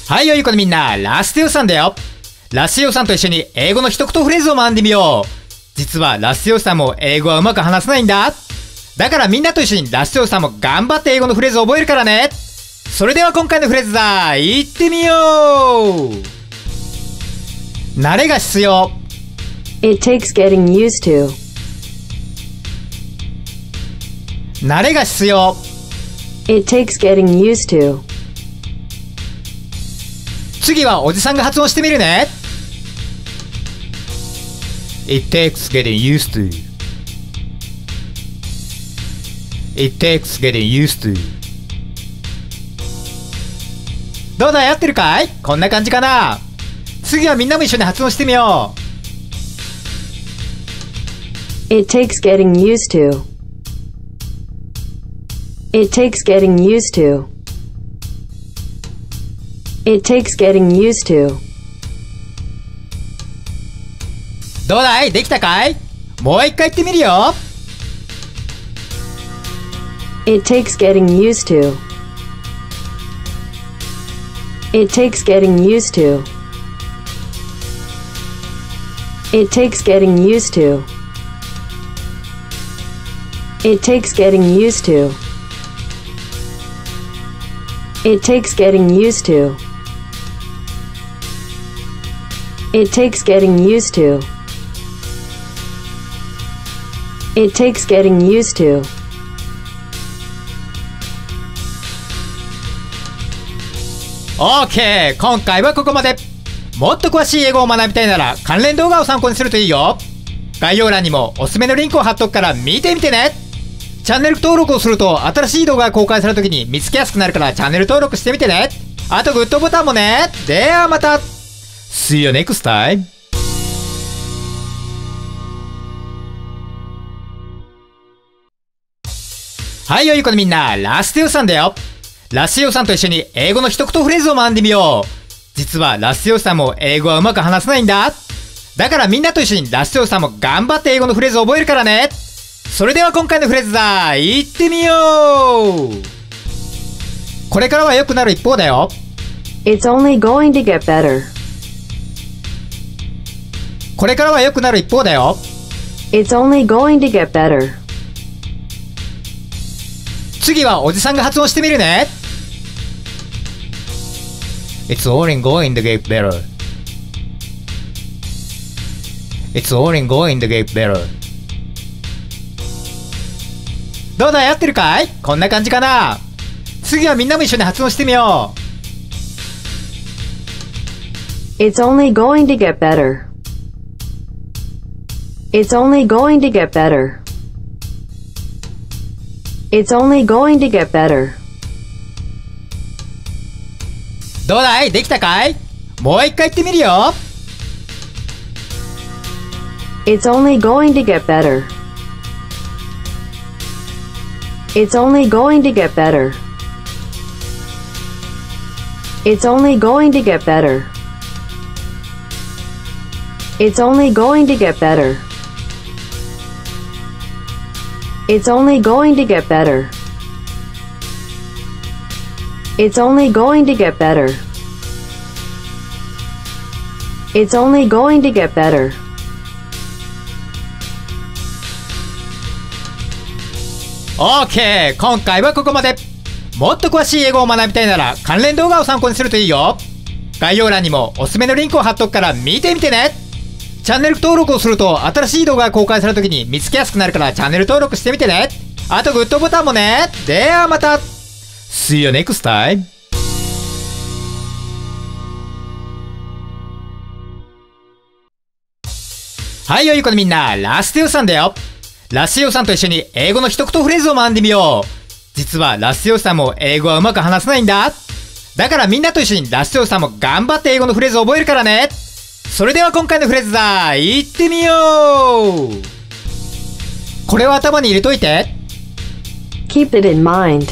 はい、よい子のみんな、ラステオさんだよ。ラステオさんと一緒に英語の一言フレーズを学んでみよう。実はラステオさんも英語はうまく話せないんだ。だからみんなと一緒にラステオさんも頑張って英語のフレーズを覚えるからね。それでは今回のフレーズだ。行ってみよう。慣れが必要。 It takes getting used to. 慣れが必要。 It takes getting used to. 次はおじさんが発音してみるね。 It takes getting used to. It takes getting used to. どうだ、合ってるかい？こんな感じかな。次はみんなも一緒に発音してみよう。 It takes getting used to. It takes getting used to. It takes getting used to. どうだい？できたかい？もう一回言ってみるよ。 It takes getting used to. It takes getting used to. It takes getting used to. It takes getting used to. It takes getting used to. It takes getting used to. It takes getting used to. OK! 今回はここまで。もっと詳しい英語を学びたいなら関連動画を参考にするといいよ。概要欄にもおすすめのリンクを貼っとくから見てみてね。チャンネル登録をすると新しい動画が公開されるときに見つけやすくなるからチャンネル登録してみてね。あとグッドボタンもね。ではまた See you next time! はい、よい子のみんな、ラステオさんだよ。ラステオさんと一緒に英語の一言フレーズを学んでみよう。実はラステオさんも英語はうまく話せないんだ。だからみんなと一緒にラステオさんも頑張って英語のフレーズを覚えるからね。それでは今回のフレーズだ。行ってみよう。これからは良くなる一方だよ。 It's only going to get better. これからは良くなる一方だよ。 It's only going to get better. 次はおじさんが発音してみるね。 It's only going to get better. It's only going to get better. どうだ、合ってるかい？こんな感じかな。次はみんなも一緒に発音してみよう。 It's only going to get better. It's only going to get better. It's only going to get better. どうだい？できたかい？もう一回言ってみるよ。 It's only going to get better. It's only going to get better. It's only going to get better. It's only going to get better. It's only going to get better. It's only going to get better. It's only going to get better. OK! 今回はここまで。もっと詳しい英語を学びたいなら関連動画を参考にするといいよ。概要欄にもおすすめのリンクを貼っとくから見てみてね。チャンネル登録をすると新しい動画が公開されるときに見つけやすくなるからチャンネル登録してみてね。あとグッドボタンもね。ではまた See you next time! はい、よい子のみんな、ラステオさんだよ。ラステオさんと一緒に英語の一言フレーズを学んでみよう。実はラステオさんも英語はうまく話せないんだ。だからみんなと一緒にラステオさんも頑張って英語のフレーズを覚えるからね。それでは今回のフレーズだ。行ってみよう。これを頭に入れといて。 Keep it in mind.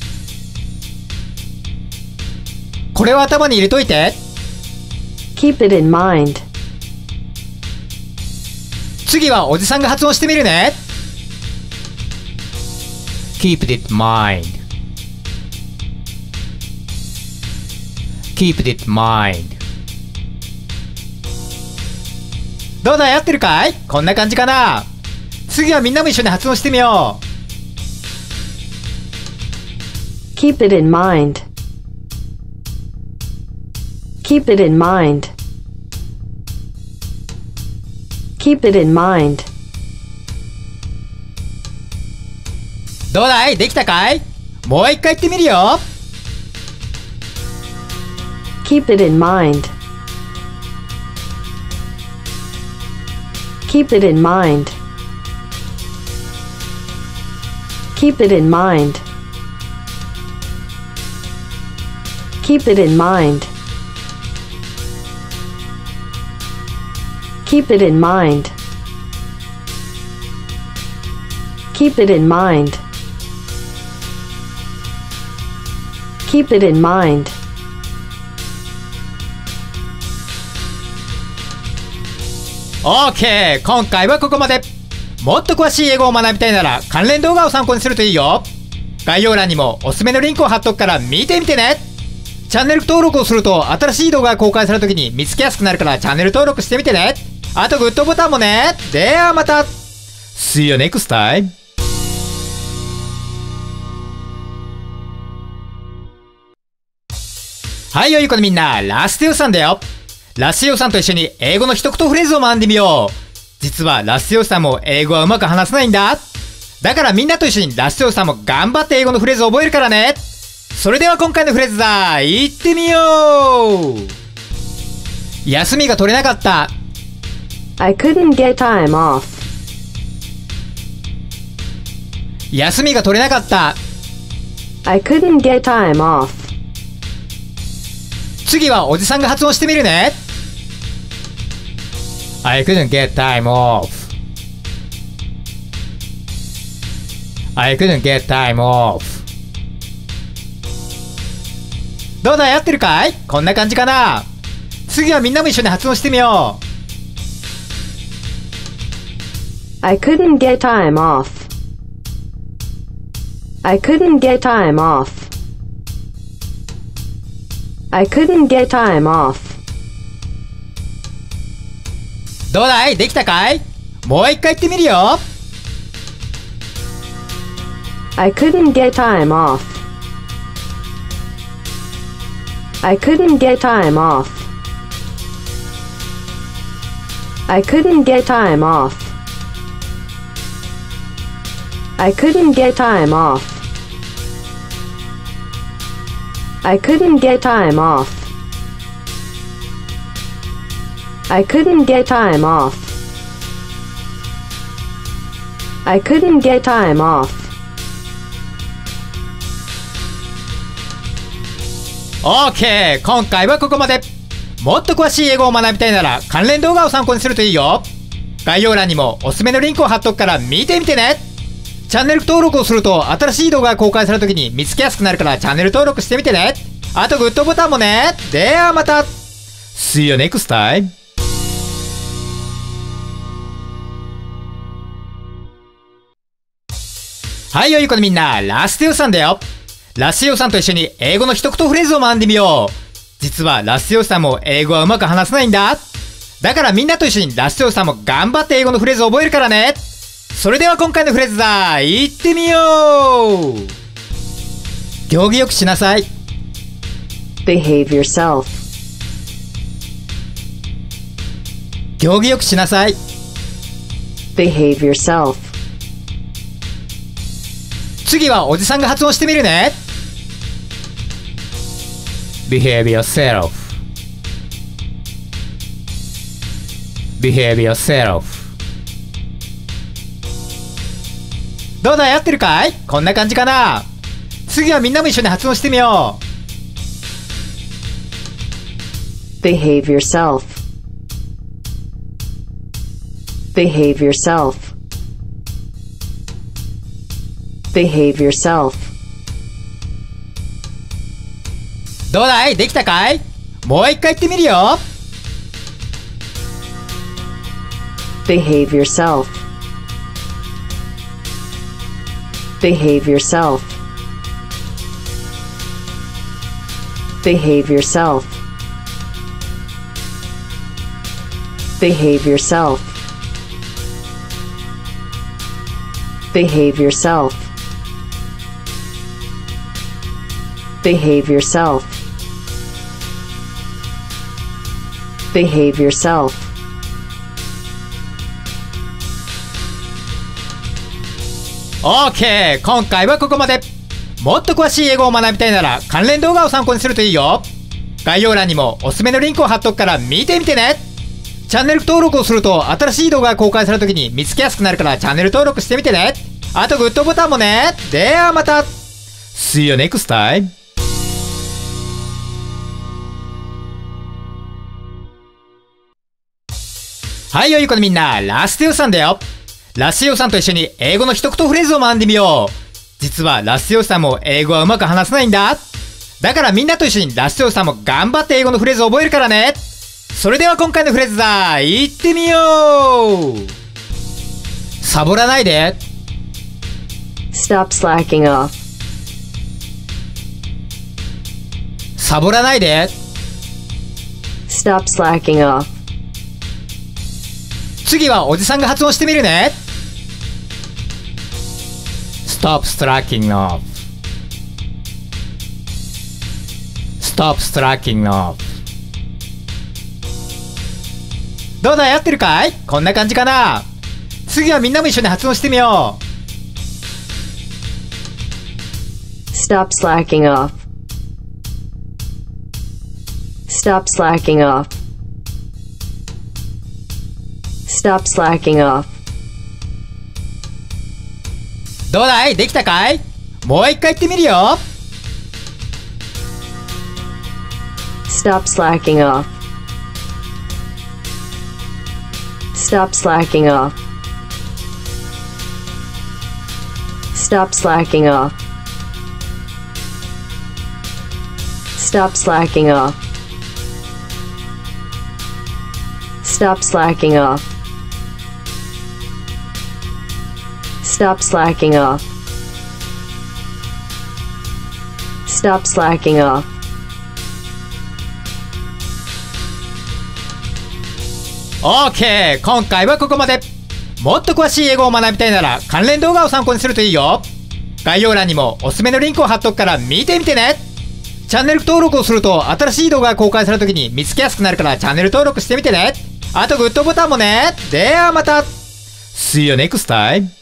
これを頭に入れといて。 Keep it in mind. 次はおじさんが発音してみるね。 Keep it in mind. Keep it in mind. どうだ、合ってるかい？こんな感じかな。次はみんなも一緒に発音してみよう。 Keep it in mind. Keep it in mind. Keep it in mind. どうだい？できたかい？もう一回言ってみるよ。 Keep it in mind. Keep it in mind. Keep it in mind. Keep it in mind. Keep it in mind. Keep it in mind. Keep it in mind. OK! 今回はここまで。もっと詳しい英語を学びたいなら関連動画を参考にするといいよ。概要欄にもおすすめのリンクを貼っとくから見てみてね。チャンネル登録をすると新しい動画が公開されるときに見つけやすくなるからチャンネル登録してみてね。あとグッドボタンもね。ではまた See you next time! はい、よい子のみんな、ラステオさんだよ。ラステオさんと一緒に英語の一言フレーズを学んでみよう。実はラステオさんも英語はうまく話せないんだ。だからみんなと一緒にラステオさんも頑張って英語のフレーズを覚えるからね。それでは今回のフレーズだ。行ってみよう。休みが取れなかった。 I couldn't get time off. 休みが取れなかった。 I couldn't get time off. 次はおじさんが発音してみるね。I couldn't get time off. I couldn't get time off. どうだ、合ってるかい？こんな感じかな。次はみんなも一緒に発音してみよう。 I couldn't get time off. I couldn't get time off. I couldn't get time off. どうだい？できたかい？もう一回言ってみるよ。 I couldn't get time off. I couldn't get time off. I couldn't get time off. I couldn't get time off. I couldn't get time off. I couldn't get time off. I couldn't get time off. OK! 今回はここまで。もっと詳しい英語を学びたいなら関連動画を参考にするといいよ。概要欄にもおすすめのリンクを貼っとくから見てみてね。チャンネル登録をすると新しい動画が公開されるときに見つけやすくなるからチャンネル登録してみてね。あとグッドボタンもね。ではまた See you next time! はい、よい子のみんな、ラステオさんだよ。ラステオさんと一緒に英語の一言フレーズを学んでみよう。実はラステオさんも英語はうまく話せないんだ。だからみんなと一緒にラステオさんも頑張って英語のフレーズを覚えるからね。それでは今回のフレーズだ。行ってみよう。行儀よくしなさい。 Behave yourself. 行儀よくしなさい。 Behave yourself. 次はおじさんが発音してみるね。Behave yourself. Behave yourself. どうだ、合ってるかい？こんな感じかな。次はみんなも一緒に発音してみよう。 Behave yourself. Behave yourself. Behave yourself. どうだい？できたかい？もう一回言ってみるよ。 Behave yourself. Behave yourself. Behave yourself. Behave yourself. Behave yourself. Behave yourself. Behave yourself. OK! 今回はここまで。もっと詳しい英語を学びたいなら関連動画を参考にするといいよ。概要欄にもおすすめのリンクを貼っとくから見てみてね。チャンネル登録をすると新しい動画が公開されるときに見つけやすくなるからチャンネル登録してみてね。あとグッドボタンもね。ではまた See you next time! はいよいこのみんな、ラステオさんだよ。ラステオさんと一緒に英語の一言フレーズを学んでみよう。実はラステオさんも英語はうまく話せないんだ。だからみんなと一緒にラステオさんも頑張って英語のフレーズを覚えるからね。それでは今回のフレーズだ。行ってみよう。サボらないで。 Stop slacking off. サボらないで。 Stop slacking off. 次はおじさんが発音してみるね。Stop slacking off. Stop slacking off. どうだ、合ってるかい？こんな感じかな。次はみんなも一緒に発音してみよう。 Stop slacking off. Stop slacking off. Stop slacking off. どうだい？できたかい？もう一回言ってみるよ。 Stop slacking off. Stop slacking off. Stop slacking off. Stop slacking off. Stop slacking off. Stop slacking off. Stop slacking off. OK! 今回はここまで。もっと詳しい英語を学びたいなら関連動画を参考にするといいよ。概要欄にもおすすめのリンクを貼っとくから見てみてね。チャンネル登録をすると新しい動画が公開されるときに見つけやすくなるからチャンネル登録してみてね。あとグッドボタンもね。ではまた See you next time!